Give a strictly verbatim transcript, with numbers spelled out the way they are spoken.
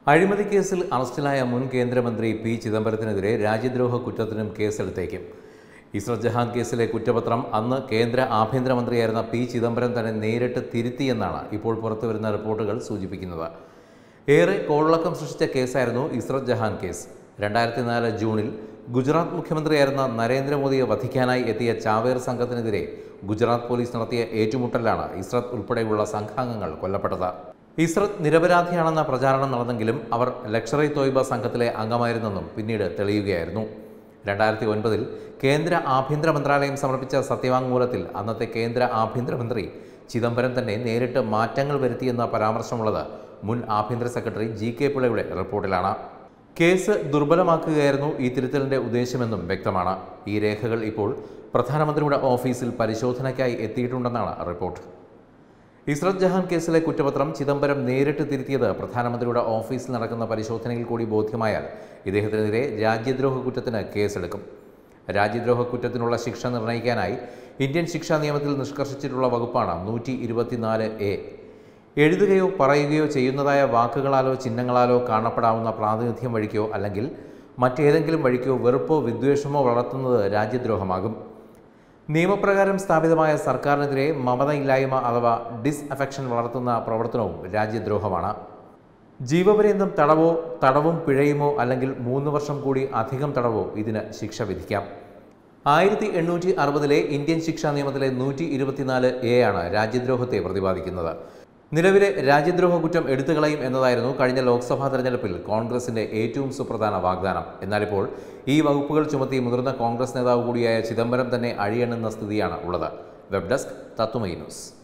അഴിമതി കേസിൽ അറസ്റ്റിലായ മുൻ കേന്ദ്രമന്ത്രി പി ചിദംബരത്തിനെതിരെ രാജ്യദ്രോഹ കുറ്റത്തിനും കേസെടുത്തേക്കും. ഇസ്രത് ജഹാൻ കേസിലെ കുറ്റപത്രം അന്ന് കേന്ദ്ര ആഭ്യന്തരമന്ത്രിയായിരുന്ന പി ചിദംബരം തന്നെ നേരിട്ട് തിരുത്തിയെന്നാണ് ഇപ്പോൾ പുറത്തുവരുന്ന റിപ്പോർട്ടുകൾ സൂചിപ്പിക്കുന്നത്. ഏറെ കോളിളക്കം സൃഷ്ടിച്ച കേസായിരുന്നു ഇസ്രത് ജഹാൻ കേസ്. രണ്ടായിരത്തി നാല് ജൂണിൽ ഗുജറാത്ത് മുഖ്യമന്ത്രിയായിരുന്ന നരേന്ദ്രമോദിയെ വധിക്കാനായി എത്തിയ ചാവേർ സംഘത്തിനെതിരെ ഗുജറാത്ത് പോലീസ് നടത്തിയ ഏറ്റുമുട്ടലാണ് ഇസ്രത് ഉൾപ്പെടെയുള്ള സംഘാംഗങ്ങൾ കൊല്ലപ്പെട്ടത്. ഇസ്രത് നിരപരാധിയാണെന്ന പ്രചാരണം നടന്നെങ്കിലും അവർ ലഷ്കർ ഇ തോയ്ബ സംഘത്തിലെ അംഗമായിരുന്നെന്നും പിന്നീട് തെളിയുകയായിരുന്നു. രണ്ടായിരത്തി ഒൻപതിൽ കേന്ദ്ര ആഭ്യന്തര മന്ത്രാലയം സമർപ്പിച്ച സത്യവാങ്മൂലത്തിൽ അന്നത്തെ കേന്ദ്ര ആഭ്യന്തരമന്ത്രി ചിദംബരം തന്നെ നേരിട്ട് മാറ്റങ്ങൾ വരുത്തിയെന്ന പരാമർശമുള്ളത് മുൻ ആഭ്യന്തര സെക്രട്ടറി ജി കെ പിള്ളയുടെ റിപ്പോർട്ടിലാണ്. കേസ് ദുർബലമാക്കുകയായിരുന്നു ഈ തിരുത്തലിന്റെ ഉദ്ദേശമെന്നും വ്യക്തമാണ്. ഈ രേഖകൾ ഇപ്പോൾ പ്രധാനമന്ത്രിയുടെ ഓഫീസിൽ പരിശോധനയ്ക്കായി എത്തിയിട്ടുണ്ടെന്നാണ് റിപ്പോർട്ട്. ഇസ്രത് ജഹാൻ കേസിലെ കുറ്റപത്രം ചിദംബരം നേരിട്ട് തിരുത്തിയത് പ്രധാനമന്ത്രിയുടെ ഓഫീസിൽ നടക്കുന്ന പരിശോധനയിൽ കൂടി ബോധ്യമായാൽ ഇദ്ദേഹത്തിനെതിരെ രാജ്യദ്രോഹ കുറ്റത്തിന് കേസെടുക്കും. രാജ്യദ്രോഹ കുറ്റത്തിനുള്ള ശിക്ഷ നിർണ്ണയിക്കാനായി ഇന്ത്യൻ ശിക്ഷാ നിയമത്തിൽ നിഷ്കർഷിച്ചിട്ടുള്ള വകുപ്പാണ് നൂറ്റി ഇരുപത്തിനാല് എ. എഴുതുകയോ പറയുകയോ ചെയ്യുന്നതായ വാക്കുകളാലോ ചിഹ്നങ്ങളാലോ കാണപ്പെടാവുന്ന പ്രാതിനിധ്യം വഴിക്കോ അല്ലെങ്കിൽ മറ്റേതെങ്കിലും വഴിക്കോ വെറുപ്പോ വിദ്വേഷമോ വളർത്തുന്നത് രാജ്യദ്രോഹമാകും. നിയമപ്രകാരം സ്ഥാപിതമായ സർക്കാരിനെതിരെ മമതയില്ലായ്മ അഥവാ ഡിസ് അഫെക്ഷൻ വളർത്തുന്ന പ്രവർത്തനവും രാജ്യദ്രോഹമാണ്. ജീവപര്യന്തം തടവോ തടവും പിഴയുമോ അല്ലെങ്കിൽ മൂന്ന് വർഷം കൂടി അധികം തടവോ ഇതിന് ശിക്ഷ വിധിക്കാം. ആയിരത്തി എണ്ണൂറ്റി അറുപതിലെ ഇന്ത്യൻ ശിക്ഷാ നിയമത്തിലെ നൂറ്റി ഇരുപത്തിനാല് എ ആണ് രാജ്യദ്രോഹത്തെ പ്രതിപാദിക്കുന്നത്. നിലവിലെ രാജ്യദ്രോഹ കുറ്റം എടുത്തുകളയും എന്നതായിരുന്നു കഴിഞ്ഞ ലോക്സഭാ തെരഞ്ഞെടുപ്പിൽ കോൺഗ്രസിന്റെ ഏറ്റവും സുപ്രധാന വാഗ്ദാനം. എന്നാലിപ്പോൾ ഈ വകുപ്പുകൾ ചുമത്തി മുതിർന്ന കോൺഗ്രസ് നേതാവ് കൂടിയായ ചിദംബരം തന്നെ അഴിയണമെന്ന സ്ഥിതിയാണ് ഉള്ളത്. Web desk Tatwamayi news.